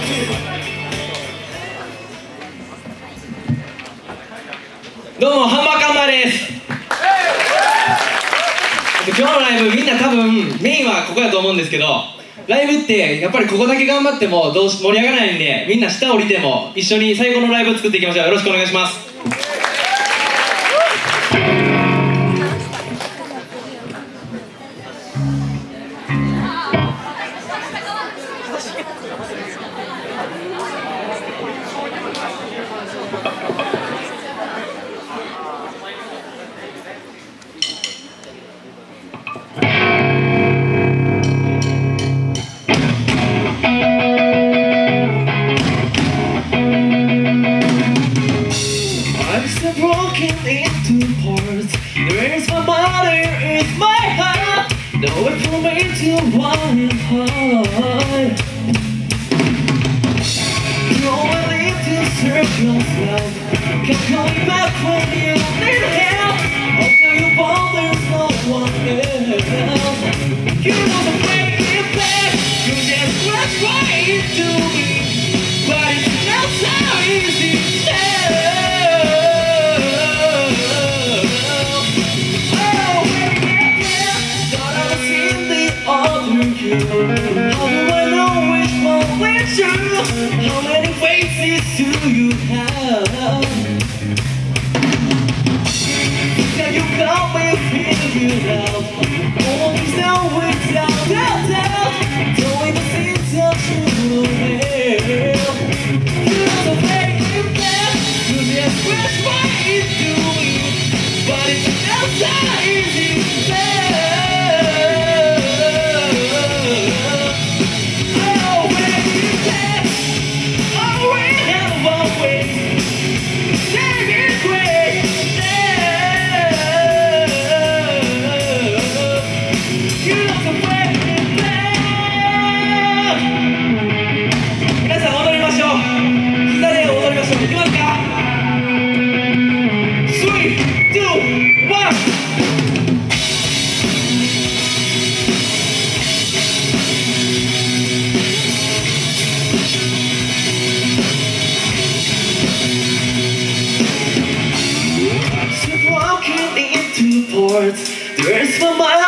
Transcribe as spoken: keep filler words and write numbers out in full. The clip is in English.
どうもハンマーカンマーです。今日のライブみんな多分メインはここだと思うんですけど、ライブってやっぱりここだけ頑張ってもどうし盛り上がらないんで、みんな下降りても一緒に最高のライブを作っていきましょう。よろしくお願いします。Broken into parts. There is my mother, is my heart. The way from me to one heart. You only need to search yourself. Can't come back when you need help. After you fall, there's no one else. You know the way it back. You just rush right into me, but it's not so easy. How do I know which one is true? How many faces do you have? Can you come and figure it out? Always know without a doubt. Don't even seem so true. You know the way you can. You just rush right into me, but it's not so easy. There's my mind.